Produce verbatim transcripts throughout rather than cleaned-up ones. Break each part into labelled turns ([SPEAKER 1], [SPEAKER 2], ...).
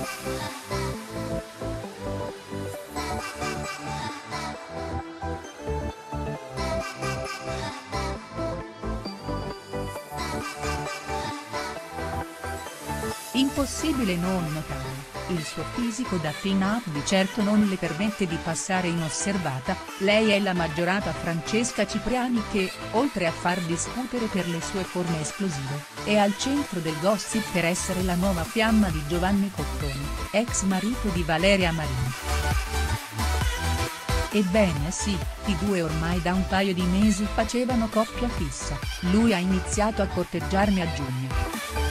[SPEAKER 1] Impossibile non notare, il suo fisico da pin-up di certo non le permette di passare inosservata. Lei è la maggiorata Francesca Cipriani che, oltre a far discutere per le sue forme esplosive, è al centro del gossip per essere la nuova fiamma di Giovanni Cottoni, ex marito di Valeria Marini. Ebbene sì, i due ormai da un paio di mesi facevano coppia fissa, lui ha iniziato a corteggiarmi a giugno.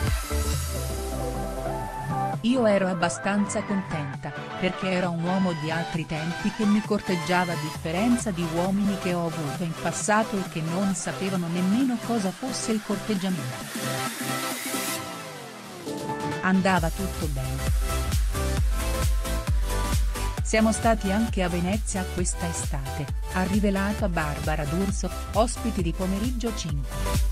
[SPEAKER 1] Io ero abbastanza contenta, perché era un uomo di altri tempi che mi corteggiava a differenza di uomini che ho avuto in passato e che non sapevano nemmeno cosa fosse il corteggiamento. Andava tutto bene. Siamo stati anche a Venezia questa estate, ha rivelato a Barbara D'Urso, ospite di Pomeriggio cinque.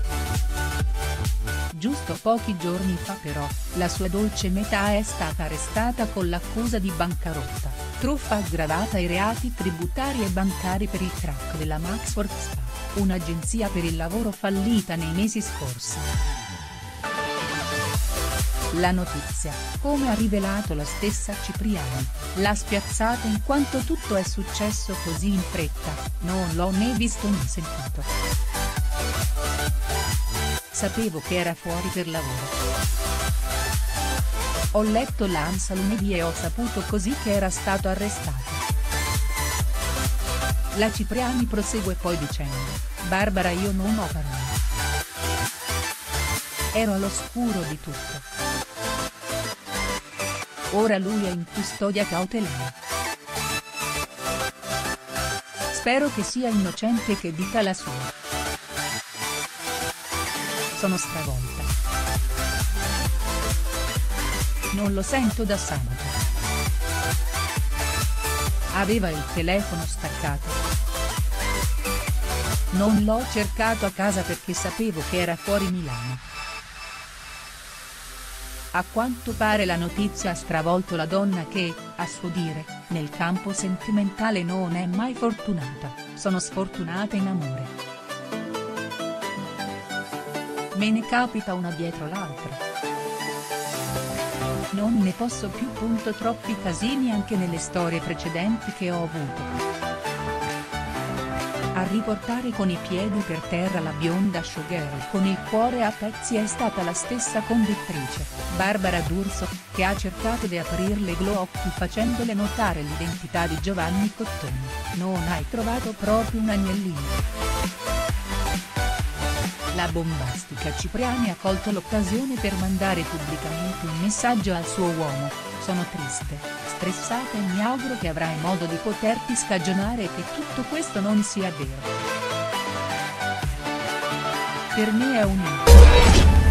[SPEAKER 1] Giusto pochi giorni fa però, la sua dolce metà è stata arrestata con l'accusa di bancarotta, truffa aggravata e reati tributari e bancari per il crack della Maxwork Spa, un'agenzia per il lavoro fallita nei mesi scorsi. La notizia, come ha rivelato la stessa Cipriani, l'ha spiazzata in quanto tutto è successo così in fretta, non l'ho né visto né sentito. Sapevo che era fuori per lavoro. Ho letto l'Ansa lunedì e ho saputo così che era stato arrestato. La Cipriani prosegue poi dicendo: Barbara, io non ho parole. Ero all'oscuro di tutto. Ora lui è in custodia cautelare. Spero che sia innocente e che dica la sua. Sono stravolta. Non lo sento da sabato. Aveva il telefono staccato. Non l'ho cercato a casa perché sapevo che era fuori Milano. A quanto pare la notizia ha stravolto la donna che, a suo dire, nel campo sentimentale non è mai fortunata, sono sfortunata in amore. Me ne capita una dietro l'altra. Non ne posso più. Punto Troppi casini anche nelle storie precedenti che ho avuto. A riportare con i piedi per terra la bionda showgirl con il cuore a pezzi è stata la stessa conduttrice, Barbara D'Urso, che ha cercato di aprirle gli occhi facendole notare l'identità di Giovanni Cottoni. Non hai trovato proprio un agnellino. La bombastica Cipriani ha colto l'occasione per mandare pubblicamente un messaggio al suo uomo: sono triste, stressata e mi auguro che avrai modo di poterti scagionare e che tutto questo non sia vero. Per me è un incubo.